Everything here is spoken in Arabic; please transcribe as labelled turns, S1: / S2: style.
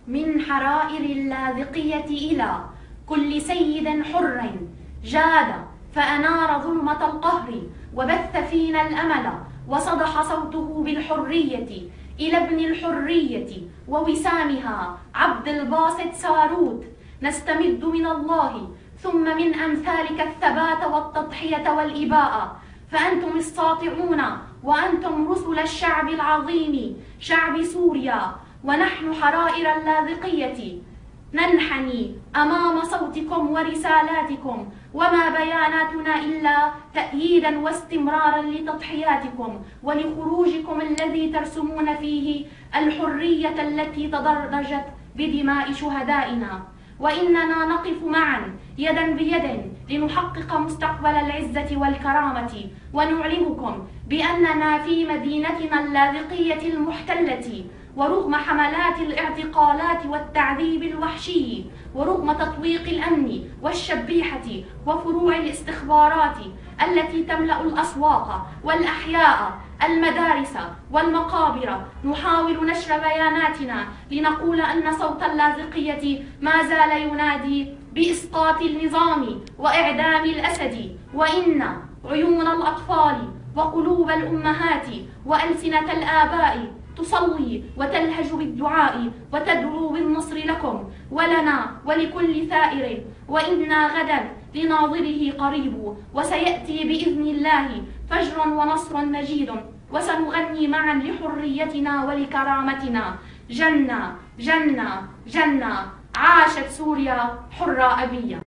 S1: من حرائر اللاذقية إلى كل سيد حر جاد فأنار ظلمة القهر وبث فينا الأمل وصدح صوته بالحرية إلى ابن الحرية ووسامها عبد الباسط ساروت. نستمد من الله ثم من أمثالك الثبات والتضحية والإباء، فأنتم الساطعون وأنتم رسل الشعب العظيم شعب سوريا، ونحن حرائر اللاذقية ننحني أمام صوتكم ورسالاتكم، وما بياناتنا إلا تأييدا واستمرارا لتضحياتكم ولخروجكم الذي ترسمون فيه الحرية التي تدرجت بدماء شهدائنا. وإننا نقف معا يدا بيد لنحقق مستقبل العزة والكرامة، ونعلمكم بأننا في مدينتنا اللاذقية المحتلة، ورغم حملات الاعتقالات والتعذيب الوحشي، ورغم تطويق الأمن والشبيحة وفروع الاستخبارات التي تملأ الأسواق والأحياء المدارس والمقابر، نحاول نشر بياناتنا لنقول أن صوت اللاذقية ما زال ينادي بإسقاط النظام وإعدام الأسد، وإن عيون الأطفال وقلوب الأمهات وألسنة الآباء تصلي وتلهج بالدعاء وتدعو بالنصر لكم ولنا ولكل ثائر، وإنا غدا لناظره قريب، وسيأتي بإذن الله فجر ونصر مجيد، وسنغني معا لحريتنا ولكرامتنا. جنة جنة جنة، عاشت سوريا حرة أبية.